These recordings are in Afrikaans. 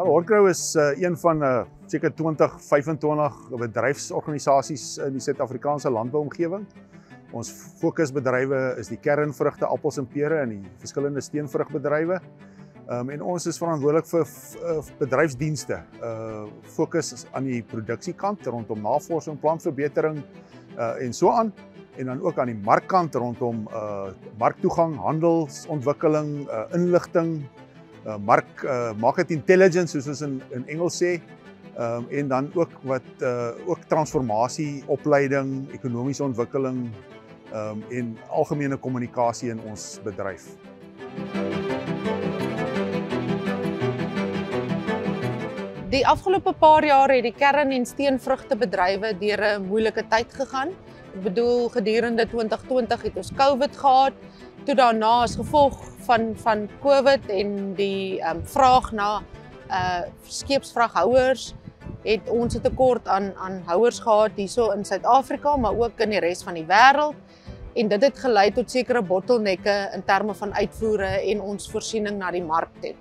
HORTGRO is een van seker 20, 25 bedryfsorganisasies in die Suid-Afrikaanse landbouomgewing. Ons fokusbedrywe is die kernvrugte, appels en pere en die verskillende steenvrugbedrywe. En ons is verantwoordelik vir bedryfsdienste. Fokus aan die produksiekant rondom navorsing, plantverbetering en so aan. En dan ook aan die markkant rondom marktoegang, handelsontwikkeling, inligting, market intelligence soos ons in Engels sê. En dan ook ook transformasie, opleiding, ekonomiese ontwikkeling en algemene kommunikasie in ons bedryf. Die afgelope paar jaar het die kern- en steenvrugtebedrywe deur 'n moeilike tyd gegaan. Ek bedoel, gedurende 2020 het ons COVID gehad. Toe daarna as gevolg van COVID en die vraag na skeepsvraghouers het ons 'n tekort aan houers gehad hierso in Suid-Afrika, maar ook in die res van die wêreld. En dit het gelei tot sekere bottelnekke in terme van uitvoere en ons voorsiening na die mark toe.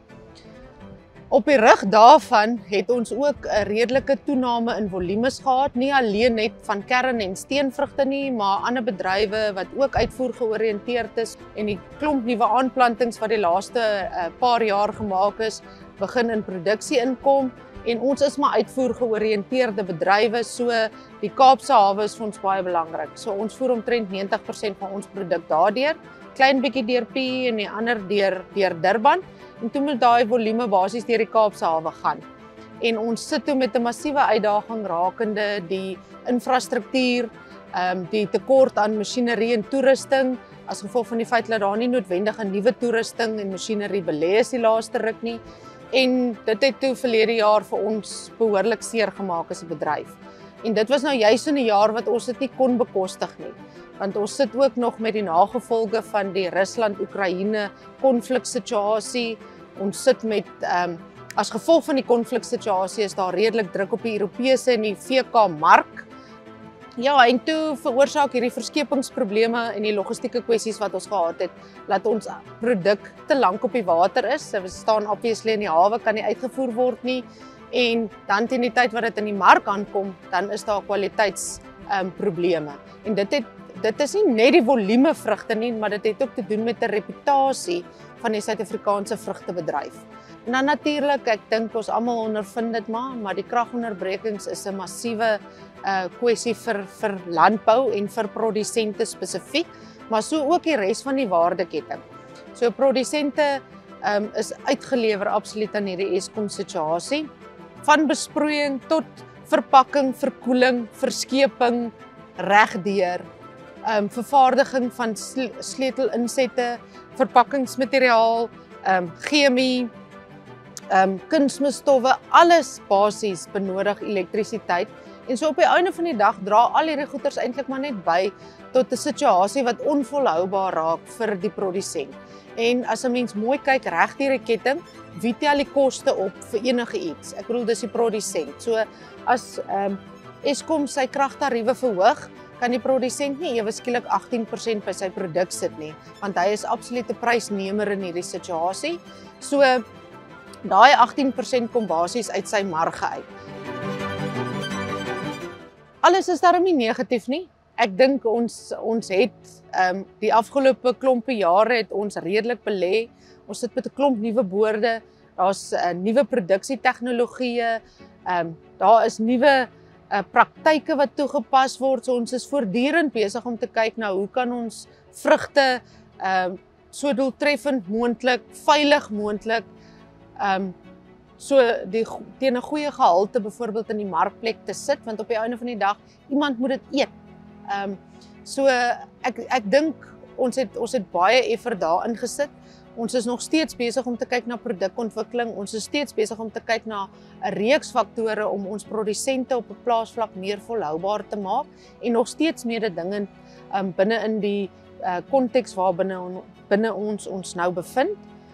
Op die rug daarvan het ons ook 'n redelike toename in volumes gehad, nie alleen net van kern- en steenvrugte nie, maar ander bedrywe wat ook uitvoer georiënteerd is en die klomp nuwe aanplantings wat die laaste paar jaar gemaak is, begin in produksie inkom. En ons is maar uitvoer georiënteerde bedrywe, so die Kaapse hawe is vir ons baie belangrik. So ons voer omtrent 90% van ons produk daardeur, klein bietjie deur P en die ander deur Durban. En toe moet daai volume basies deur die Kaapse hawe gaan. En ons sit toe met 'n massiewe uitdaging rakende die infrastruktuur, die tekort aan masjinerie en toerusting, as gevolg van die feit dat daar nie noodwendig 'n nuwe toerusting en masjinerie belê is die laaste ruk nie. En dit het toe verlede jaar vir ons behoorlik seer gemaak as 'n bedryf. En dit was nou juis in 'n jaar wat ons dit nie kon bekostig nie. Want ons sit ook nog met die nagevolge van die Rusland-Oekraïne konfliksituasie. Ons sit met as gevolg van die konfliksituasie is daar redelik druk op die Europese en die VK-mark. Ja, en toe veroorsaak hierdie verskepingsprobleme en die logistieke kwessies wat ons gehad het, laat ons produk te lank op die water is. Dit staan obviously in die hawe, kan nie uitgevoer word nie. En dan teen die tyd wat dit in die mark aankom, dan is daar kwaliteitsprobleme. En dit is nie net die volume vrugte nie, maar dit het ook te doen met 'n reputasie van die Suid-Afrikaanse vrugtebedryf. En dan natuurlik, ek dink ons almal ondervind dit maar die kragonderbrekings is 'n massiewe kwessie vir landbou en vir produsente spesifiek, maar so ook die res van die waardeketting. So produsente is uitgelewer absoluut aan hierdie Eskom situasie, van besproeiing tot verpakking, verkoeling, verskeping, regdeur, vervaardiging van sleutelinsette, verpakkingsmateriaal, chemie, kunsmisstowwe, alles basies benodig elektrisiteit. En so op die einde van die dag dra al hierdie goeders eintlik maar net by tot 'n situasie wat onvolhoubaar raak vir die produsent. En as 'n mens mooi kyk reg deur die ketting, wie tel die koste op vir enige iets? Ek bedoel dis die produsent. So as Eskom sy kragtariewe verhoog, kan die produsent nie ewe skielik 18% by sy produk sit nie, want hy is absolute prysnemer in hierdie situasie. So daai 18% kom basies uit sy marge uit. Alles is daarom nie negatief nie. Ek dink ons het die afgelope klompe jare het ons redelik belê. Ons sit met 'n klomp nuwe boorde. Daar's nuwe produksietegnologieë. Daar is nuwe praktyke wat toegepas word. So ons is voortdurend besig om te kyk na hoe kan ons vrugte so doeltreffend moontlik, veilig moontlik so teen 'n goeie gehalte byvoorbeeld in die markplek te sit, want op die einde van die dag iemand moet dit eet. So ek dink ons het baie effort daarin gesit. Ons is nog steeds besig om te kyk na produkontwikkeling. Ons is steeds besig om te kyk na 'n reeks faktore om ons produsente op 'n plaasvlak meer volhoubaar te maak en nog steeds mededingend binne in die konteks binne ons nou bevind.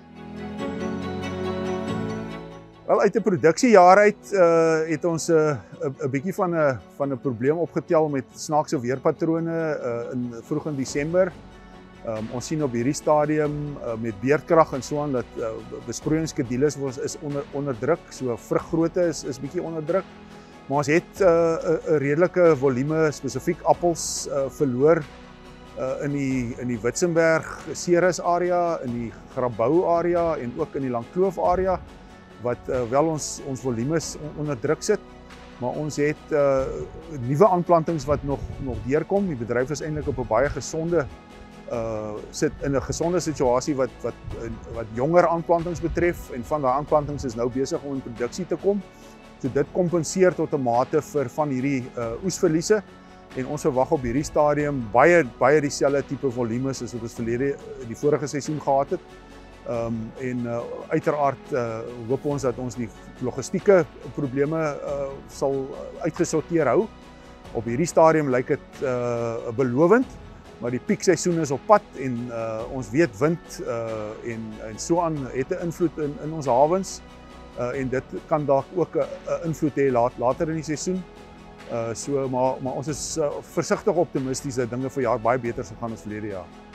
Wel, uit 'n produksiejaar uit het ons 'n bietjie van 'n probleem opgetel met snaakse weerpatrone vroeg in Desember. Ons sien op hierdie stadium met beerdkrag en so aan dat besproeiingsskedules is onder druk, so vruggrootte is bietjie onder druk. Maar ons het 'n redelike volume spesifiek appels verloor in die Witzenberg Ceres area, in die Grabouw area en ook in die Langkloof area wat wel ons volumes onder druk sit. Maar ons het nuwe aanplantings wat nog deurkom. Die bedryf is eintlik op 'n baie gesonde sit in 'n gesonde situasie wat jonger aanplantings betref en van daai aanplantings is nou besig om in produksie te kom. So dit kompenseer tot 'n mate vir van hierdie oesverliese en ons verwag op hierdie stadium baie dieselfde tipe volumes as wat ons die vorige seisoen gehad het. Uiteraard hoop ons dat ons die logistieke probleme sal uitgesorteer hou. Op hierdie stadium lyk dit belovend, maar die piekseisoen is op pad en ons weet wind en so aan het 'n invloed in ons hawens en dit kan dalk ook 'n invloed hê later in die seisoen. Maar ons is versigtig optimisties dat dinge vir jaar baie beter sal gaan as verlede jaar.